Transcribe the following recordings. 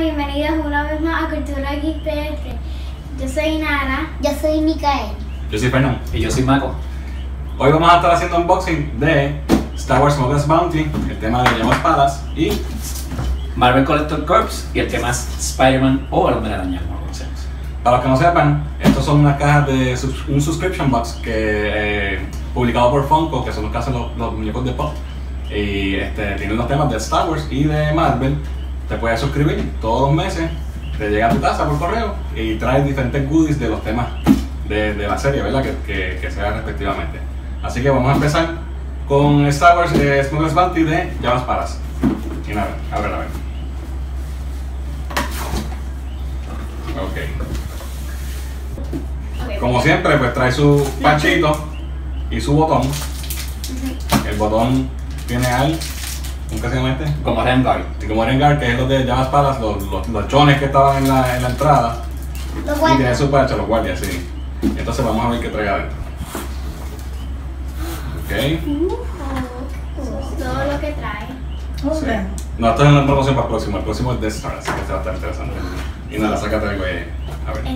bienvenidos una vez más a Cultura Geek PR. Yo soy Nana. Yo soy Micael. Yo soy Fernando. Y yo soy Mako. Hoy vamos a estar haciendo unboxing de Star Wars Smuggler's Bounty, el tema de llamas palas, y Marvel Collector Corps, y el tema es Spider-Man o el Hombre Araña, como lo conocemos. para los que no sepan, estos son unas cajas de un subscription box que publicado por Funko, que son los que hacen los muñecos de pop. Y tienen los temas de Star Wars y de Marvel. Te puedes suscribir todos los meses, te llega a tu casa por correo y trae diferentes goodies de los temas de la serie, ¿verdad? Que se hagan respectivamente. Así que vamos a empezar con Star Wars Smuggler's Bounty de llamas palas. Y nada, a ver. Ok. Como siempre, pues trae su panchito y su botón. El botón tiene ¿cómo se llama este? Como Rengar. Y como Rengar, que es los de llamas palas, los chones que estaban en la entrada. Los Y tiene guardias. su pancha, los guardias, sí. Entonces vamos a ver qué trae adentro. Ok. Eso es todo lo que trae. Sí. No, esto es una promoción para el próximo. El próximo es Death Star, así que este va a estar interesante. Y nada, sácate algo ahí. A ver.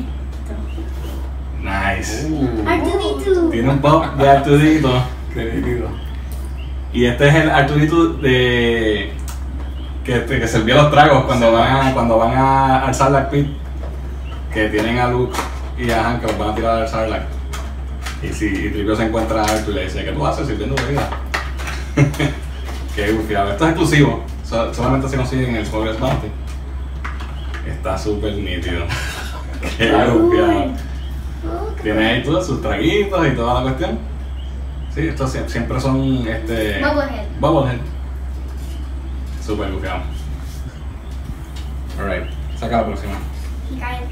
Nice. R2D2. Tiene un pop de Arturito. Qué divertido. Y este es el Arturito de que servía los tragos cuando van a al Sarlacc Pit, que tienen a Luke y a Han que los van a tirar al Sarlacc. Y Tripio se encuentra a Artur y le dice, ¿qué tú haces sirviendo bebida? Qué bufiado. Esto es exclusivo, solamente se consigue en el Smuggler's Bounty. Está súper nítido. Qué bufiado. Tiene ahí todos sus traguitos y toda la cuestión. Sí, estos siempre son Bubblehead. Bubblehead. Súper bufiado. Alright, saca la próxima. Micael.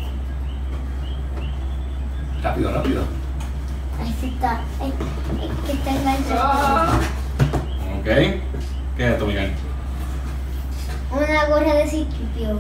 Rápido. Ahí sí está. Que está en la Ok. ¿Qué es esto, Miguel? Una gorra de Citripio.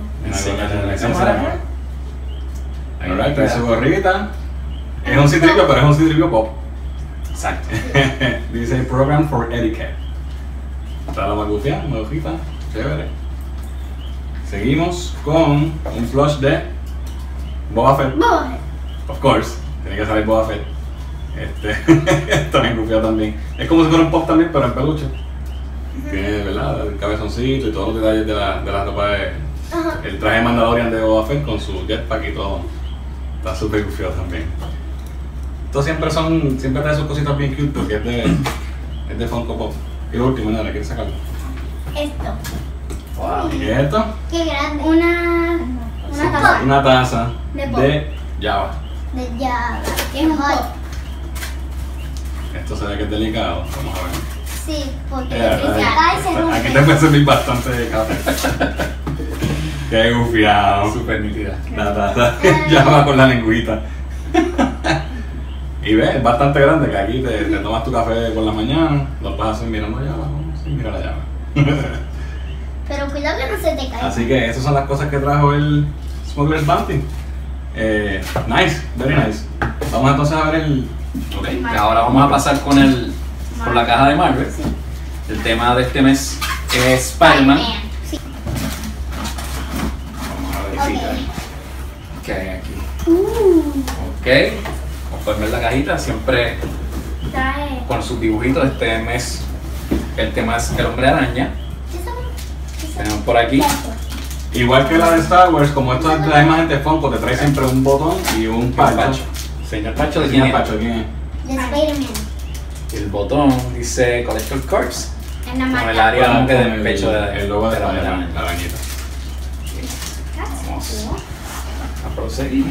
Alright, trae su gorrita. Es un citripio, pero es un citripio pop. Exacto. Dice Program for Etiquette. Está la magufia, una hojita, chévere. Seguimos con un plush de Boba Fett. Bubblehead. Of course, tiene que salir Boba Fett. Está bien gufiado también. Es como si fuera un pop también, pero en peluche. Tiene, ¿verdad? El cabezoncito y todos los detalles de la ropa el traje de Mandalorian de Boba Fett con su jetpack y todo. Está súper gufiado también. Estos siempre trae sus cositas bien cute porque es de Funko Pop. Y lo último, nada, ¿quieres sacarlo? Esto. Wow. ¿Y esto? Qué grande. Una taza. Una taza De pop. de Java. De Java. Es un pop. Esto se ve que es delicado. Vamos a ver. Sí, porque Ya, se cae y se rompe. Aquí te puede servir bastante de café. Qué gufiado. Súper nítida. La taza Java con la lengüita. Y ves, es bastante grande que aquí te tomas tu café por la mañana, lo vas a hacer mirando Java, sí, mira la Java. Pero cuidado que no se te caiga. Así que esas son las cosas que trajo el Smuggler's Bounty. Nice, very nice. Vamos entonces a ver el... Ok, ahora vamos a pasar con la caja de Marvel. El tema de este mes es Spider-Man. Sí. Vamos a verificar. ¿Qué hay aquí? Ok, conforme en la cajita, siempre Trae. con sus dibujitos. Este mes el tema es el Hombre Araña. Tenemos por aquí. Igual que la de Star Wars, como esto es la imagen de Funko, te trae siempre un botón y un pacho. Señor Pacho de Señor 500. Pacho, ¿quién es? De Spider-Man. El botón dice Collector Corps. En la Con el marca. área como que Con del pecho el logo de la Spider-Man, la arañita. Vamos a proseguir.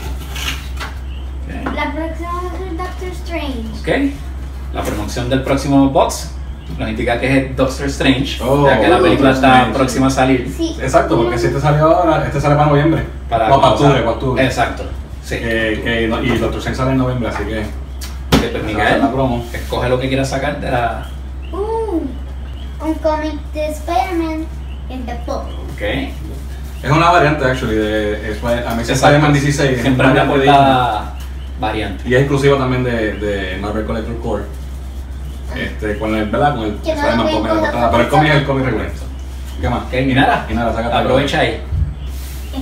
La próxima va a ser Doctor Strange. Ok, la promoción del próximo box nos indica que es Doctor Strange, Oh, ya que la película Doctor está Strange. próxima a salir. Sí. Exacto, porque si este salió ahora, este sale para noviembre. Para No, para comenzar. octubre. Exacto, sí. Y Doctor Strange sale en noviembre, así que... Ok, pues Miguel, la promo. escoge lo que quieras sacar de la... Un cómic de Spider-Man en The Pop. Ok. Es una variante, actually, a mí se Exacto. Spider-Man 16. Siempre es una una variante portada variante. y es exclusivo también de Marvel Collector Core. Con el, ¿verdad? Con el Que no Spider-Man lo Pop en la ven con portada, la pero el cómic es el foto. cómic regular. ¿Qué más? Ok, Minara, Y nada, sácate. aprovecha ahí.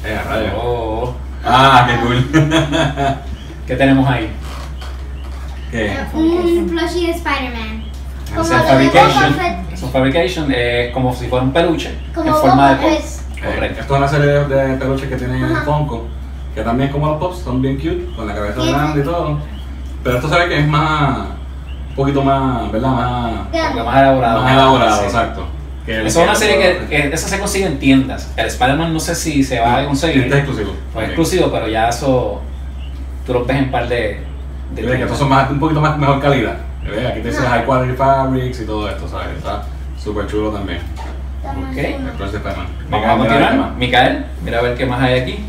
Rayos. Oh, Ah, qué cool. ¿qué tenemos ahí? ¿Qué? Un plushie de Spider-Man. Como Ese es lo de Boba Fabrication. Fett. Es un Fabrication, como si fuera un peluche Como en forma de Boba pop. Fett. Correcto. Esto es una serie de peluches que tienen Ajá. Funko, que también como los Pops son bien cute, con la cabeza Sí. grande y todo. Pero esto se ve que es más, un poquito más, ¿verdad? Más Grande. Más elaborado. Más elaborado, Sí. exacto. Esa es una serie que esa se consigue en tiendas. El Spider-Man no sé si se va a conseguir. Este es exclusivo. No es Ok. exclusivo, pero ya eso tú lo ves en par de Y ve que estos son un poquito más mejor calidad. Y ve, aquí te dice High Quality Fabrics y todo esto, ¿sabes? Está súper chulo también. Estamos Ok. en- El Plus de Spider-Man. Vamos a continuar. Micael, mira a ver qué más hay aquí.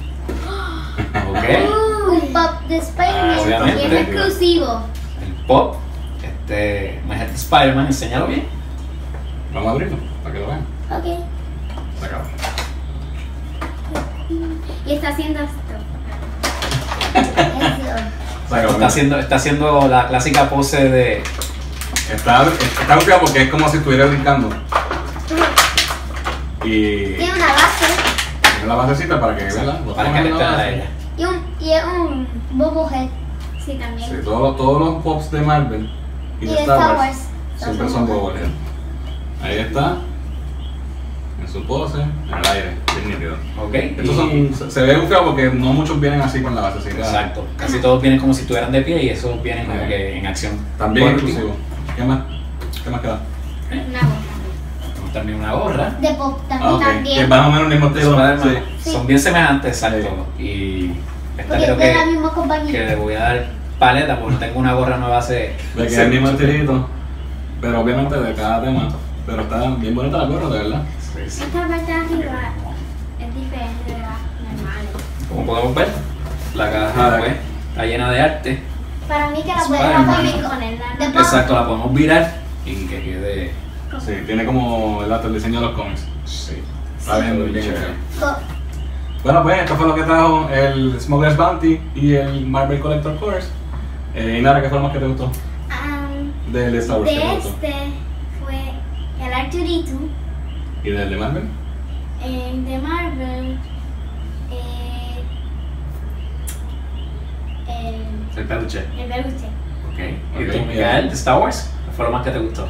Ok. Un pop de Spider-Man. Ah, obviamente. Y es exclusivo. El pop. Imagínate Spider-Man, enséñalo bien. Vamos a abrirlo para que lo vean. Ok. Se acabó. Y está haciendo esto. Eso. Se acabó. Está haciendo la clásica pose de. Está confiado porque es como si estuviera brincando. Y Tiene una base. tiene la basecita para que vean. Para que le estén a ella. Y es un Bobohead. Sí, también. Sí, todos los pops de Marvel y de Star Wars siempre son Bobblehead. Ahí está, en su pose, en el aire, bien nítido. Ok. Estos son, se ve un feo porque no muchos vienen así con la basecita. Exacto. Casi todos vienen como si estuvieran de pie y esos vienen como que en acción. También Por último, exclusivo. ¿Qué más? ¿Qué más queda? Una boca. tenemos también una gorra. De pop Ah, también. ok. También. Que más o menos el mismo De estilo. Spider-Man. Sí. Son bien semejantes, exacto. Y esta Porque creo es de la que misma le compañía. voy a dar paleta porque tengo una gorra nueva hace. De que es el mismo estilito, pero obviamente de cada tema. Pero está bien bonita la gorra, de verdad. Sí, sí. Esta parte de arriba es diferente de las normales. Como podemos ver, la caja pues, está llena de arte. Para mí que la Spider-Man. podemos Ponerla. De pop. Exacto, la podemos virar y que quede. Sí, tiene como el diseño de los cómics. Sí. Está bien, bien chévere. chévere. Bueno, pues esto fue lo que trajo el Smuggler's Bounty y el Marvel Collector Course. Y Nara, ¿qué fue lo más que te gustó? Del de Star Wars, ¿qué te De gustó? este fue el Arturito, ¿Y del de Marvel? el de Marvel, El peluche. el peluche. Ok. ¿Y Ok, tú, bien. Miguel, de Star Wars? ¿Qué fue lo más que te gustó?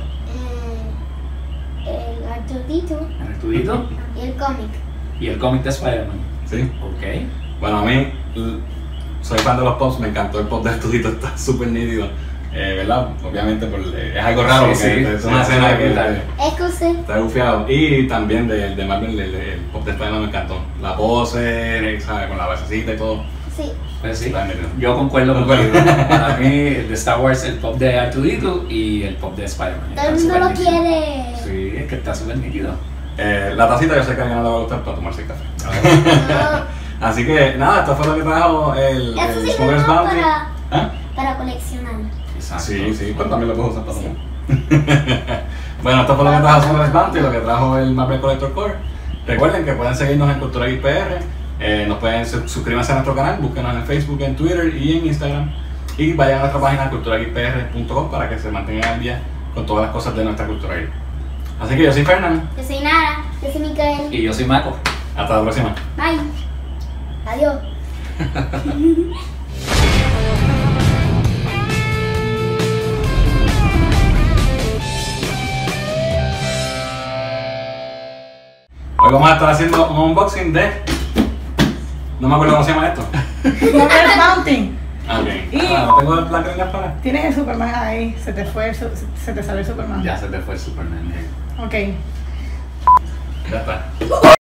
El Arturito El estudito y el cómic. y el cómic de Spider-Man. Sí. Ok. Bueno, a mí soy fan de los pops, me encantó el pop de Estudito, está súper nítido. ¿Verdad? Obviamente es algo raro Sí, porque sí. es una Sí, escena sí, que brutal. Excuse. está bufiado. Y también de Marvel, el pop de Spider-Man me encantó. La pose, ¿sabes? Con la basecita y todo. Sí. Pues sí, Está nítido. yo concuerdo Concuerdo. contigo. Para mí, el de Star Wars, el pop de Arturito y el pop de Spider-Man. Todo el Están mundo lo súper nítidos. quiere. Sí, es que está súper nítido. La tacita yo sé que a alguien no le va a gustar para tomarse el café. No, Así que nada, esto fue lo que trajo el Eso sí Smuggler's no Bounty. para, ¿Ah? para coleccionar. Exacto. Sí, sí, pues también lo puedo usar para tomar. Bueno, esto fue lo que trajo Smuggler's Bounty, lo que trajo el Marvel Collector Core. Recuerden que pueden seguirnos en Cultura Geek PR, nos pueden suscribirse a nuestro canal, búsquenos en Facebook, en Twitter y en Instagram. Y vayan a nuestra página culturageekpr.com para que se mantengan al día con todas las cosas de nuestra cultura geek. Así que yo soy Fernando, Yo soy Nara. Yo soy Micael. Y yo soy Mako. hasta la próxima. Bye. Adiós. Hoy vamos a estar haciendo un unboxing de... No me acuerdo cómo se llama esto. Smuggler's Bounty. Ah, ok. Y- No tengo el plan de para. Tienes el Superman ahí, se te salió el Superman. Ya se te fue el Superman. Ok. Ya está.